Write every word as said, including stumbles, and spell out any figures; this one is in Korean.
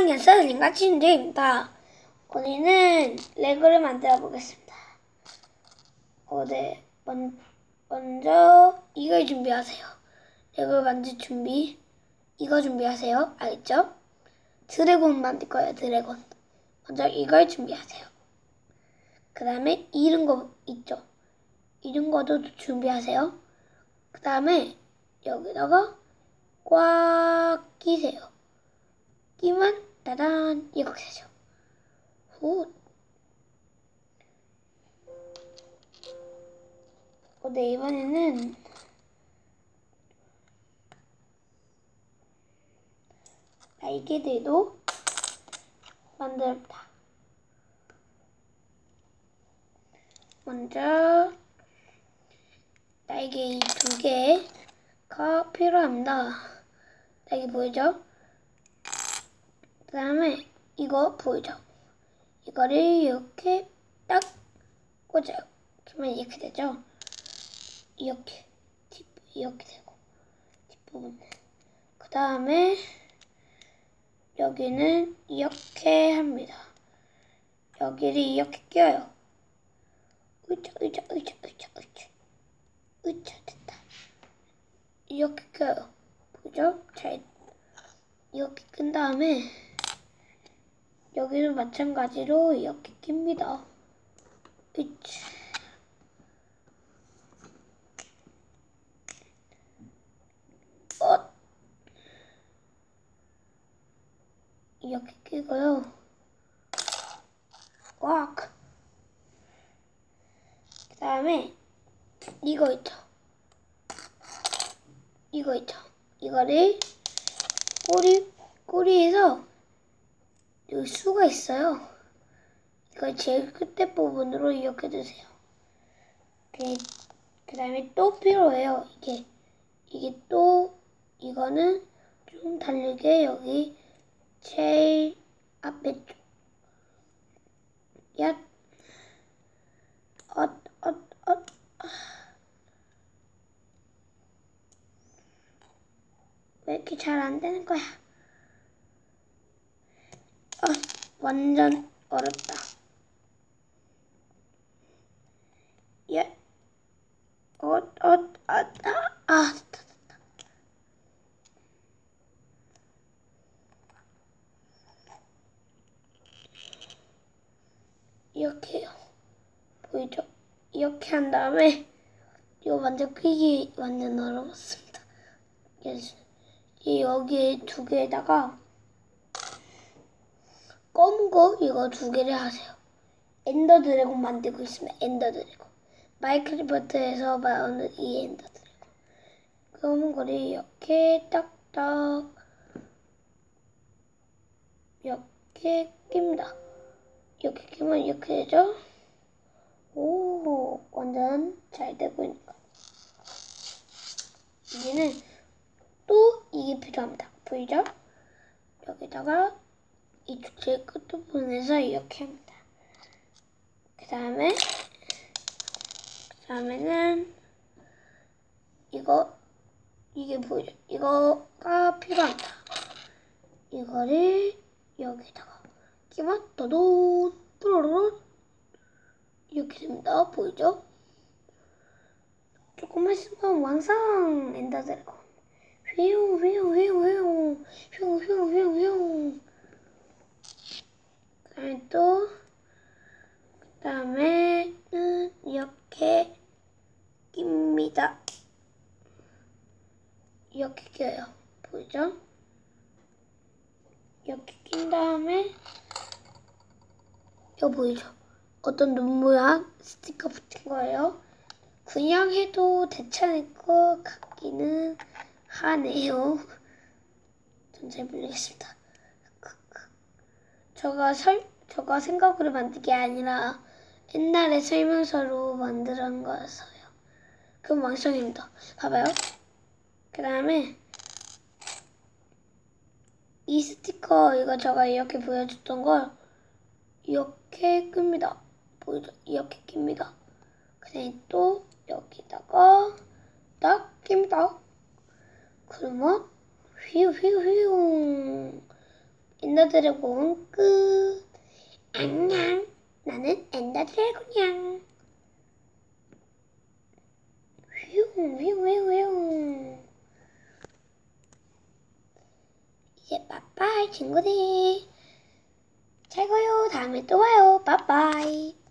안녕하세요. 링가치인데입니다. 오늘은 레고를 만들어 보겠습니다. 어, 네. 먼, 먼저 이걸 준비하세요. 레고를 만들 준비. 이거 준비하세요. 알겠죠? 드래곤 만들 거예요. 드래곤. 먼저 이걸 준비하세요. 그 다음에 이런 거 있죠? 이런 거도 준비하세요. 그 다음에 여기다가 꽉 끼세요. 끼면 따단 이렇게 되죠. 후. 어, 네, 이번에는 날개들도 만듭니다. 먼저 날개 이 두 개가 필요합니다. 날개 보이죠? 그 다음에 이거 보이죠? 이거를 이렇게 딱 꽂아요. 그러면 이렇게 되죠? 이렇게 뒷 이렇게 되고 뒷부분. 그 다음에 여기는 이렇게 합니다. 여기를 이렇게 껴요. 으쌰 으쌰 으쌰 으쌰 으쌰 으쌰 됐다. 이렇게 껴요. 보죠? 잘 이렇게 끈 다음에 여기도 마찬가지로 이렇게 낍니다. 으쌰. 어. 이렇게 끼고요. 꽉. 그 다음에 이거 있죠. 이거 있죠. 이거를 꼬리, 꼬리에서 여기 수가 있어요. 이걸 제일 끝에 부분으로 이렇게 드세요. 그 다음에 또 필요해요. 이게, 이게 또, 이거는 좀 다르게 여기 제일 앞에 쪽. 야, 엇, 엇, 엇. 왜 이렇게 잘 안 되는 거야? 어, 완전 어렵다. 예, 엇, 엇, 엇, 아, 아, 됐다, 됐다. 이렇게요. 보이죠? 이렇게 한 다음에 이거 완전 끄기 완전 어려웠습니다. 여기 두 개에다가 검은 거 이거 두 개를 하세요. 엔더 드래곤 만들고 있습니다. 엔더 드래곤. 마이크래프트에서 나오는 이 엔더 드래곤. 검은 거를 이렇게 딱딱 이렇게 낍니다. 이렇게 끼면 이렇게 되죠? 오, 완전 잘 되고 있는 거. 이제는 또 이게 필요합니다. 보이죠? 여기다가 이쪽 제일 끝부분에서 이렇게 합니다. 그 다음에 그 다음에는 이거 이게 보이죠? 이거가 필요합니다. 이거를 여기다가 끼면 또돈 또로로 이렇게 됩니다. 보이죠? 조금만 있으면 완성! 엔더 드래곤. 휘용 휘용 휘용 휘용 휘용 휘용 휘용 휘용. 그다음에 또 그다음에는 이렇게 낍니다. 이렇게 껴요. 보이죠? 이렇게 낀 다음에 이거 보이죠? 어떤 눈 모양 스티커 붙은 거예요. 그냥 해도 괜찮을 것 같기는 하네요. 전 잘 모르겠습니다. 저가 설, 저가 생각으로 만든 게 아니라 옛날에 설명서로 만든 거였어요. 그럼 완성입니다. 봐봐요. 그 다음에 이 스티커 이거 제가 이렇게 보여줬던 걸 이렇게 끕니다. 보이죠? 이렇게 낍니다. 그다음에 또 여기다가 딱 낍니다. 그러면 휘우 휘우 휘우 엔더 엔더 드래곤 끝. 안녕. 나는 엔더 드래곤이야. 휘웅 휘웅 휘웅 휘웅. 이제 빠빠이 친구들. 잘 가요. 다음에 또 봐요. 빠빠이.